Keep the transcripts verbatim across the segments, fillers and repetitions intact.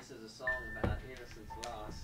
This is a song about innocence lost.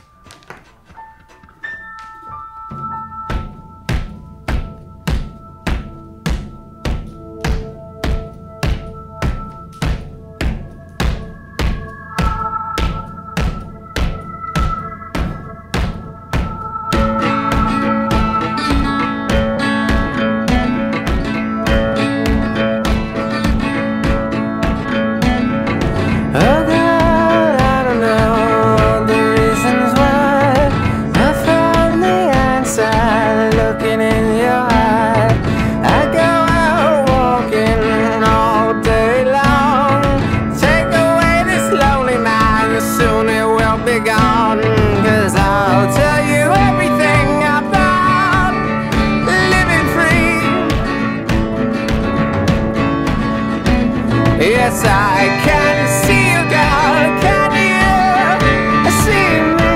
Gone, 'cause I'll tell you everything about living free. Yes, I can see you, girl. Can you see me?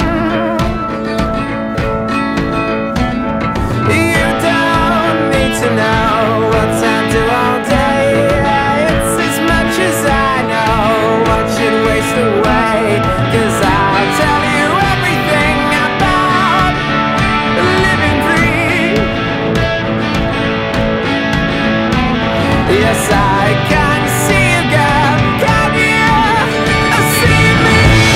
You don't need to know what I do all day. It's as much as I know. Watch it waste away, 'cause I'll tell you everything about living free. Yes, I can see you, girl. Can you see me?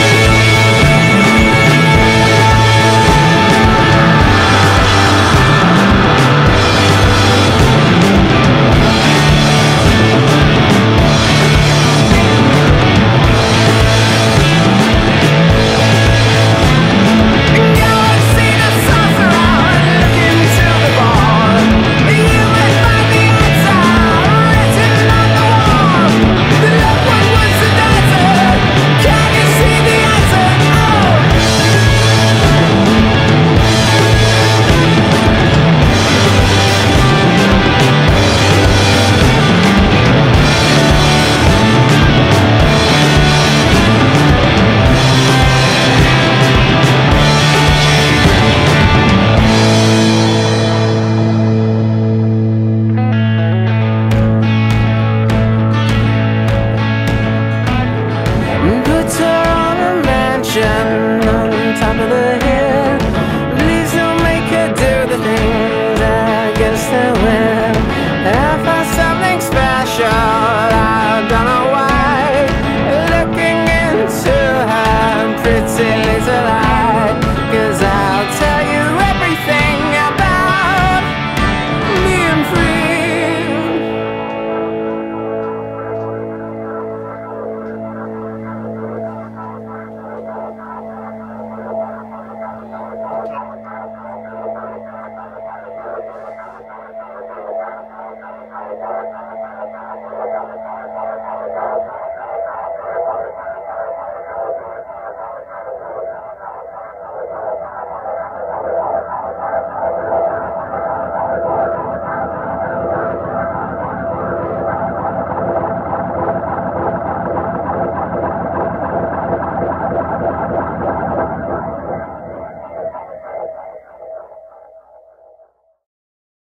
On top of the hill, please don't make her do the things against the will. I found something special, I don't know why. Looking into her pretty little eye, 'cause I'll tell you everything about being free.